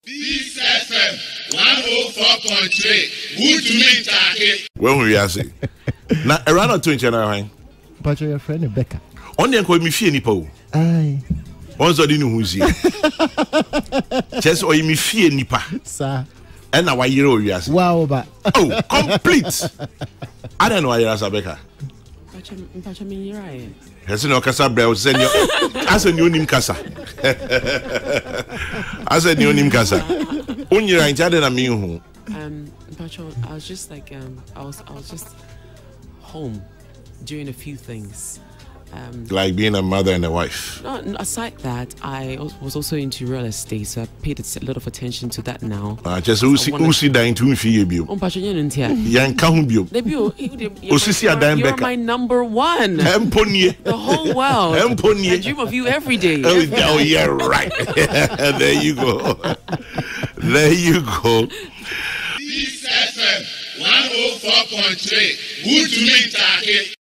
This FM 104.3. Who to me take? When we are saying now around 20 now, but your friend Becca. On the call me fear nipo. Aye. Once I didn't who's here. Just or me fear nipa. Sir. And now why you are wow, but oh, complete. I don't know why you are Becca. But I mean, you're right. Has no casa bell send you as a new name casa. As a new name casa. When you're in Chadena me but I was just like I was just home doing a few things. Like being a mother and a wife. No, aside that, I was also into real estate, so I paid a lot of attention to that now. Just who see dying to me bio. Yan Kahubio. You're my number one. The whole world. I dream of you every day. Oh, yeah, right. There you go. There you go. This FM 104.3. Who to me take?